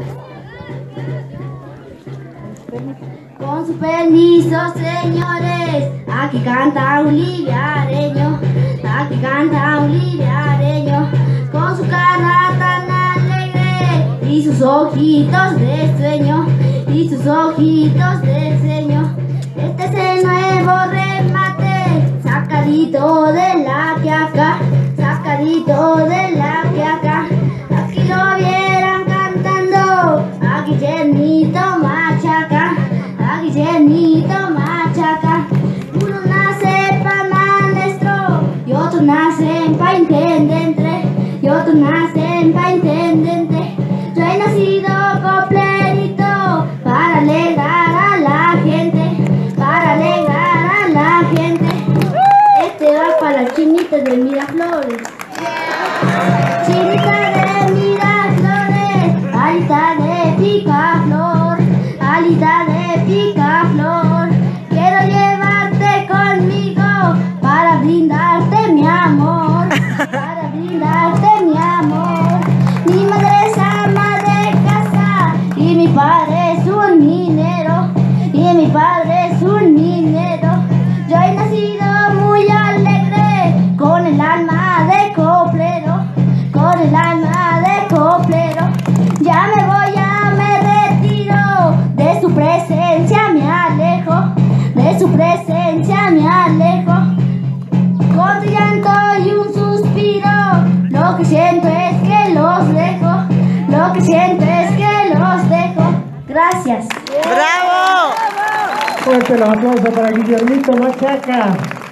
Con su permiso, señores, aquí canta un liviareño, aquí canta un liviareño, con su cara tan alegre y sus ojitos de sueño, y sus ojitos de sueño. Este es el nuevo remate, sacadito de la quiaca, sacadito de la quiaca. Aquí lo vieran cantando a Guillermito Machaca, a Guillermito Machaca. Uno nace pa' maestro y otros nacen pa' intendente, y otros nacen pa' intendente. Yo he nacido completito para alegrar a la gente, para alegrar a la gente. Este va para las chinitas de Miraflores. Chinita de Miraflores, alita de picaflor, alita de picaflor. Quiero llevarte conmigo para brindarte mi amor, para brindarte mi amor. Mi madre es ama de casa y mi padre es un minero, y mi padre es un minero. Yo he nacido muy alegre con el alma de coplero, con el alma de coplero. Ya me voy, ya me retiro, de su presencia me alejo, de su presencia me alejo. Con tu llanto y un suspiro, lo que siento es que los dejo, lo que siento es que los dejo. Gracias. ¡Bravo! Fuerte los aplausos para Guillermito Machaca.